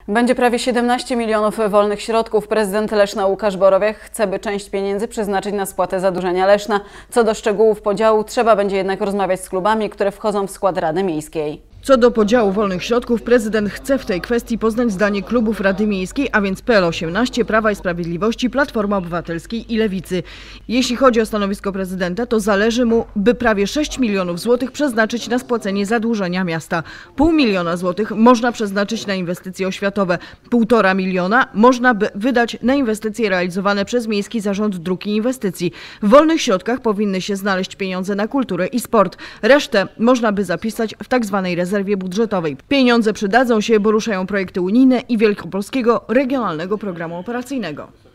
Będzie prawie 17 milionów wolnych środków. Prezydent Leszna Łukasz Borowiak chce, by część pieniędzy przeznaczyć na spłatę zadłużenia Leszna. Co do szczegółów podziału, trzeba będzie jednak rozmawiać z klubami, które wchodzą w skład Rady Miejskiej. Co do podziału wolnych środków, prezydent chce w tej kwestii poznać zdanie klubów Rady Miejskiej, a więc PL-18, Prawa i Sprawiedliwości, Platformy Obywatelskiej i Lewicy. Jeśli chodzi o stanowisko prezydenta, to zależy mu, by prawie 6 milionów złotych przeznaczyć na spłacenie zadłużenia miasta. 0,5 miliona złotych można przeznaczyć na inwestycje oświatowe. 1,5 miliona można by wydać na inwestycje realizowane przez Miejski Zarząd Dróg i Inwestycji. W wolnych środkach powinny się znaleźć pieniądze na kulturę i sport. Resztę można by zapisać w tzw. rezerwie budżetowej. Pieniądze przydadzą się, bo ruszają projekty unijne i Wielkopolskiego Regionalnego Programu Operacyjnego.